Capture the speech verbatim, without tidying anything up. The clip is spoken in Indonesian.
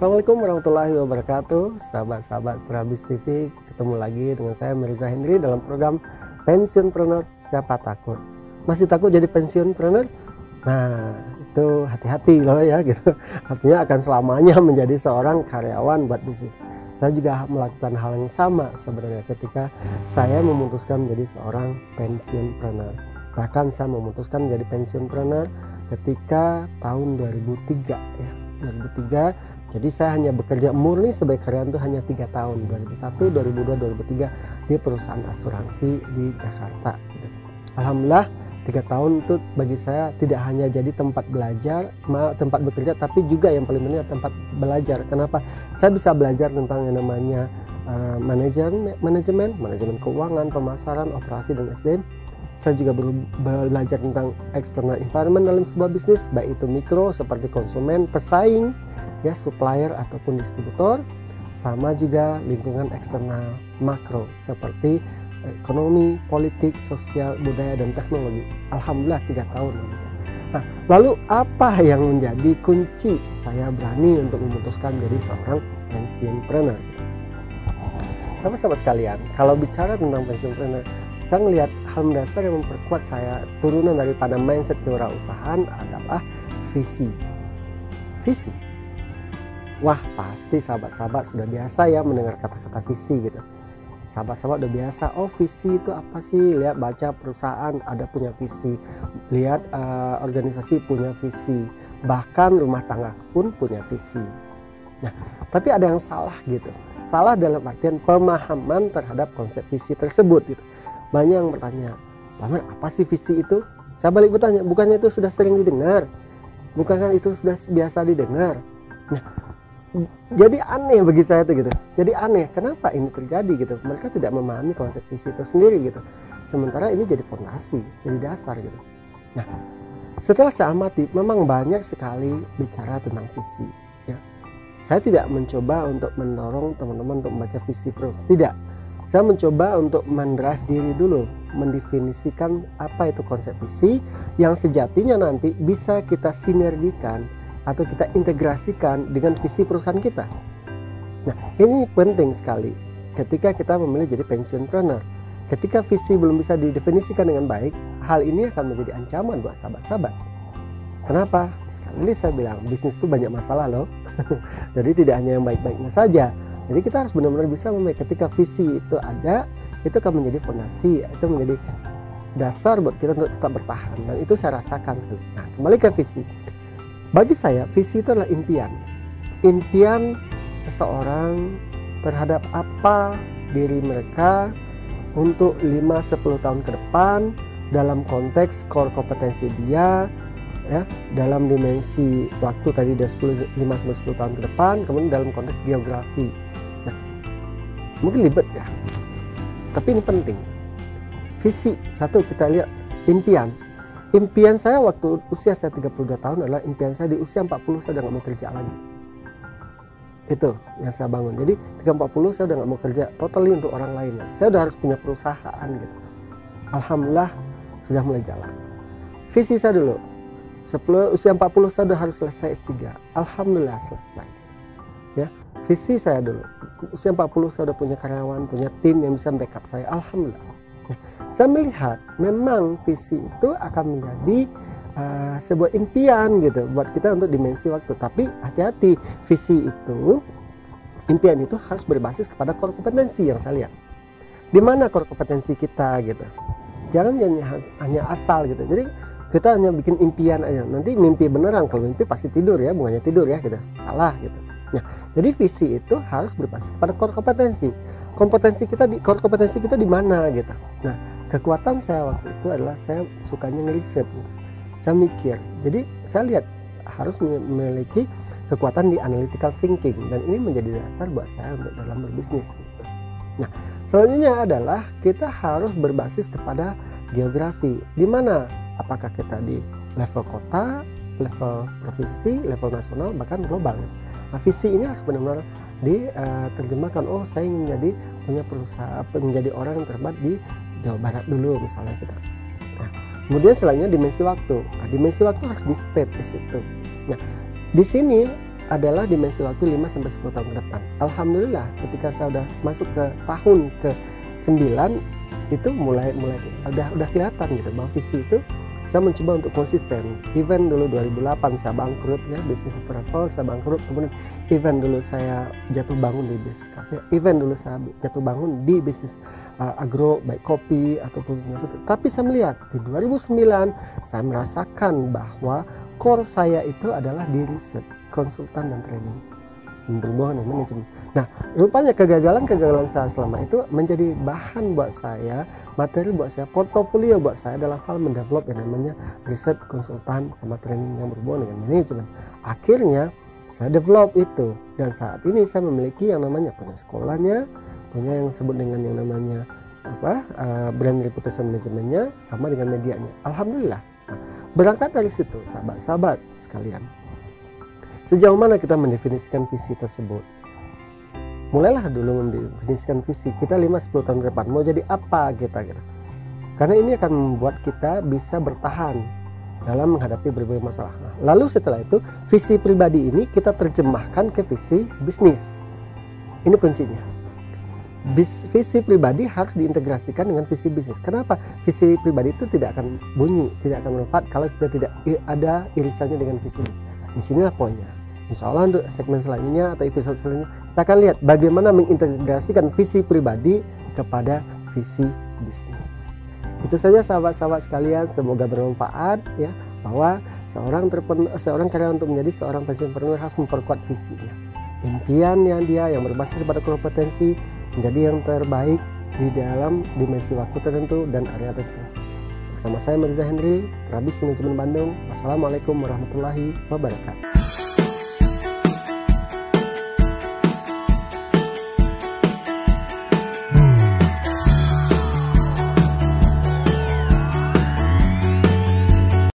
Assalamualaikum warahmatullahi wabarakatuh, sahabat-sahabat Strabis T V. Ketemu lagi dengan saya Mirza Henry dalam program Pensiunpreneur Siapa Takut. Masih takut jadi pensiunpreneur? Nah, itu hati-hati loh ya gitu. Artinya akan selamanya menjadi seorang karyawan buat bisnis. Saya juga melakukan hal yang sama sebenarnya ketika saya memutuskan menjadi seorang pensiunpreneur. Bahkan saya memutuskan menjadi pensiunpreneur ketika tahun dua ribu tiga ya. dua ribu tiga. Jadi saya hanya bekerja murni sebagai karyawan itu hanya tiga tahun, dua ribu satu, dua ribu dua, dua ribu tiga di perusahaan asuransi di Jakarta gitu. Alhamdulillah tiga tahun itu bagi saya tidak hanya jadi tempat belajar, tempat bekerja, tapi juga yang paling penting tempat belajar. Kenapa? Saya bisa belajar tentang yang namanya uh, manajemen, manajemen, manajemen keuangan, pemasaran, operasi dan S D M. Saya juga belajar tentang external environment dalam sebuah bisnis, baik itu mikro seperti konsumen, pesaing, ya, supplier ataupun distributor, sama juga lingkungan eksternal makro seperti ekonomi, politik, sosial, budaya dan teknologi. Alhamdulillah tiga tahun. Nah, lalu apa yang menjadi kunci saya berani untuk memutuskan menjadi seorang pensiunpreneur? Sahabat-sahabat sekalian, kalau bicara tentang pensiunpreneur, saya melihat hal mendasar yang memperkuat saya turunan daripada mindset kewirausahaan adalah visi. Visi. Wah, pasti sahabat-sahabat sudah biasa ya mendengar kata-kata visi gitu. Sahabat-sahabat udah biasa, oh visi itu apa sih? Lihat baca perusahaan ada punya visi, lihat uh, organisasi punya visi, bahkan rumah tangga pun punya visi. Nah, tapi ada yang salah gitu. Salah dalam artian pemahaman terhadap konsep visi tersebut gitu. Banyak yang bertanya, Paman, apa sih visi itu? Saya balik bertanya, bukannya itu sudah sering didengar? Bukankah itu sudah biasa didengar? Nah, jadi aneh bagi saya itu gitu. Jadi aneh, kenapa ini terjadi gitu? Mereka tidak memahami konsep visi itu sendiri gitu. Sementara ini jadi fondasi, jadi dasar gitu. Nah, setelah saya amati, memang banyak sekali bicara tentang visi. Ya, saya tidak mencoba untuk mendorong teman-teman untuk membaca visi terus, tidak. Saya mencoba untuk mendrive diri dulu, mendefinisikan apa itu konsep visi yang sejatinya nanti bisa kita sinergikan atau kita integrasikan dengan visi perusahaan kita. Nah, ini penting sekali ketika kita memilih jadi pensiunpreneur. Ketika visi belum bisa didefinisikan dengan baik, hal ini akan menjadi ancaman buat sahabat-sahabat. Kenapa? Sekali lagi saya bilang, bisnis itu banyak masalah loh. Jadi tidak hanya yang baik-baiknya saja. Jadi kita harus benar-benar bisa memilih ketika visi itu ada, itu akan menjadi fondasi, itu menjadi dasar buat kita untuk tetap bertahan. Dan itu saya rasakan. Nah, kembali ke visi. Bagi saya, visi itu adalah impian. Impian seseorang terhadap apa diri mereka untuk lima sampai sepuluh tahun ke depan dalam konteks core kompetensi dia, ya, dalam dimensi waktu tadi udah lima sampai sepuluh tahun ke depan, kemudian dalam konteks geografi. Nah, mungkin ribet ya, tapi ini penting. Visi, satu kita lihat impian. Impian saya waktu usia saya tiga puluh dua tahun adalah impian saya di usia empat puluh saya udah gak mau kerja lagi. Itu yang saya bangun. Jadi tiga empat puluh saya udah gak mau kerja totally untuk orang lain. Saya udah harus punya perusahaan gitu. Alhamdulillah sudah mulai jalan. Visi saya dulu, sebelum usia empat puluh saya udah harus selesai S tiga. Alhamdulillah selesai. Ya, visi saya dulu, usia empat puluh saya udah punya karyawan, punya tim yang bisa backup saya. Alhamdulillah. Nah, saya melihat memang visi itu akan menjadi uh, sebuah impian gitu buat kita untuk dimensi waktu. Tapi hati-hati, visi itu, impian itu harus berbasis kepada core kompetensi yang saya lihat. Di mana core kompetensi kita gitu. Jangan hanya, hanya asal gitu. Jadi kita hanya bikin impian aja, nanti mimpi beneran. Kalau mimpi pasti tidur ya, bukannya tidur ya gitu. Salah gitu. Nah, jadi visi itu harus berbasis pada core kompetensi. Kompetensi kita di core kompetensi kita di mana gitu. Nah, kekuatan saya waktu itu adalah saya sukanya ngeriset gitu. Saya mikir. Jadi saya lihat harus memiliki kekuatan di analytical thinking, dan ini menjadi dasar buat saya untuk dalam berbisnis gitu. Nah, selanjutnya adalah kita harus berbasis kepada geografi. Di mana? Apakah kita di level kota, level provinsi, level nasional, bahkan global. Nah, visi ini harus benar-benar diterjemahkan. Oh, saya ingin menjadi punya perusahaan, menjadi orang yang terhebat di Jawa Barat dulu misalnya kita. Nah, kemudian selanjutnya dimensi waktu. Nah, dimensi waktu harus di state di situ. Nah, di sini adalah dimensi waktu lima sampai sepuluh tahun ke depan. Alhamdulillah ketika saya udah masuk ke tahun ke sembilan itu mulai mulai udah udah kelihatan gitu bahwa visi itu saya mencoba untuk konsisten. Event dulu dua ribu delapan saya bangkrut ya, bisnis travel saya bangkrut, kemudian event dulu saya jatuh bangun di bisnis kafe, event dulu saya jatuh bangun di bisnis uh, agro baik kopi ataupun sesuatu. Tapi saya melihat di dua ribu sembilan saya merasakan bahwa core saya itu adalah di riset, konsultan dan training berhubungan dengan manajemen. Nah, rupanya kegagalan-kegagalan saya selama itu menjadi bahan buat saya, materi buat saya, portofolio buat saya dalam hal mendevelop yang namanya riset, konsultan, sama training yang berhubungan dengan manajemen. Akhirnya saya develop itu, dan saat ini saya memiliki yang namanya punya sekolahnya, punya yang disebut dengan yang namanya apa uh, brand reputation manajemennya, sama dengan medianya. Alhamdulillah. Nah, berangkat dari situ, sahabat-sahabat sekalian, sejauh mana kita mendefinisikan visi tersebut? Mulailah dulu mendefinisikan visi kita lima sampai sepuluh tahun ke depan. Mau jadi apa kita gitu. Karena ini akan membuat kita bisa bertahan dalam menghadapi berbagai masalah. Nah, lalu setelah itu visi pribadi ini kita terjemahkan ke visi bisnis. Ini kuncinya. Bis, visi pribadi harus diintegrasikan dengan visi bisnis. Kenapa? Visi pribadi itu tidak akan bunyi, tidak akan bermanfaat kalau kita tidak ada irisannya dengan visi. Di sinilah poinnya. Insya Allah untuk segmen selanjutnya atau episode selanjutnya saya akan lihat bagaimana mengintegrasikan visi pribadi kepada visi bisnis. Itu saja sahabat-sahabat sekalian, semoga bermanfaat ya, bahwa seorang terpen, seorang karyawan untuk menjadi seorang pensiunpreneur harus memperkuat visinya. Impian yang dia yang berbasis pada kompetensi menjadi yang terbaik di dalam dimensi waktu tertentu dan area tertentu. Bersama saya Mirza Henry, Strabis Manajemen Bandung. Wassalamualaikum warahmatullahi wabarakatuh.